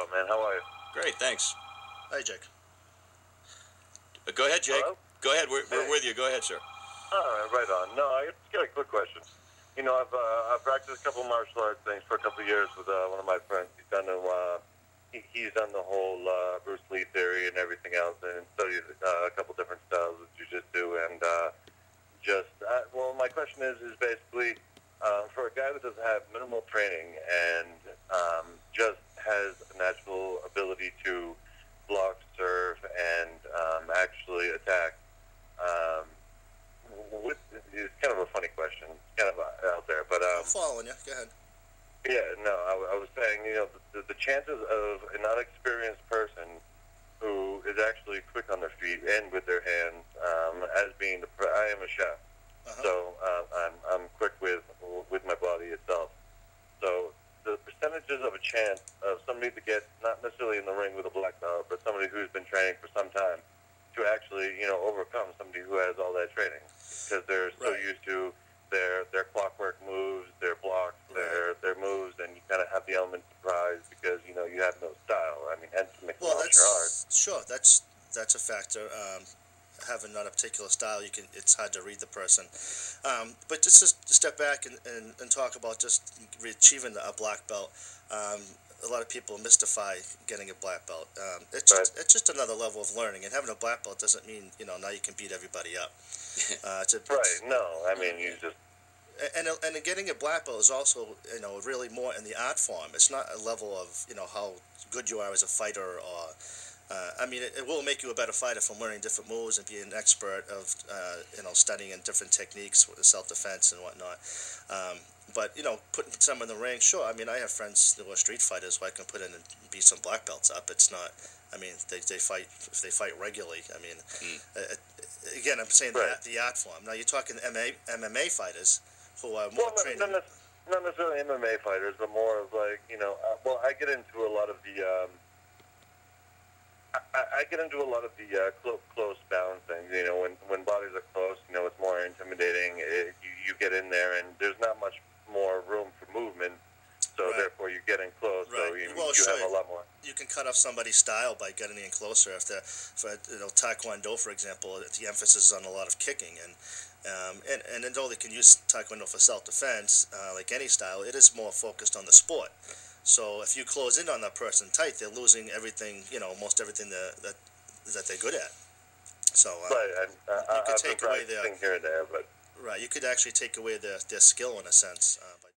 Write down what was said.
show, man. How are you? Great, thanks. Hi, Jake. Go ahead, Jake. Hello? Go ahead. We're with you. Go ahead, sir. All right, right on. No, I just got a quick question. You know, I've practiced a couple martial arts things for a couple of years with one of my friends. He's done the whole Bruce Lee theory and everything else, and studied a couple different styles of jiu-jitsu. And well, my question is basically for a guy that doesn't have minimal training and just has a natural ability to block, serve, and actually attack. It's kind of a funny question. It's kind of out there, but I'm following you. Go ahead. Yeah, no, I was saying, you know, the chances of an unexperienced person who is actually quick on their feet and with their hands, as being I am a chef, so I'm quick with my body itself. So the percentages of a chance of somebody to get not necessarily in the ring with a black belt, but somebody who's been training for some time to actually, you know, overcome somebody who has all that training, because they're so used to their clockwork moves, their blocks, their moves, and you kind of have the element of surprise because, you know, you have no style. I mean, hence mixed martial arts. Sure, that's a factor. Having not a particular style, it's hard to read the person. But just to step back and talk about just achieving a black belt. A lot of people mystify getting a black belt. It's just another level of learning, and having a black belt doesn't mean, you know, now you can beat everybody up. No, I mean, you just... And getting a black belt is also, you know, really more in the art form. It's not a level of, you know, how good you are as a fighter, or I mean, it will make you a better fighter from learning different moves and being an expert of, you know, studying in different techniques with self-defense and whatnot. But, you know, putting someone in the ring, sure. I mean, I have friends who are street fighters who I can put in and beat some black belts up. It's not, I mean, they fight, if they fight regularly. I mean, again, I'm saying the art form. Now, you're talking MMA fighters who are more trained. Not necessarily MMA fighters, but more of like, you know, well, I get into a lot of the, close balance things. You know, when bodies are close, you know, it's more intimidating. You get in there, and there's not much more room for movement, so therefore you're getting close. So you have a lot more. You can cut off somebody's style by getting in closer. For you know, Taekwondo, for example, the emphasis is on a lot of kicking, and although they can use Taekwondo for self-defense, like any style, it is more focused on the sport. So if you close in on that person tight, they're losing everything, you know, most everything that they're good at. So you could take away their here and there, but you could actually take away their skill in a sense.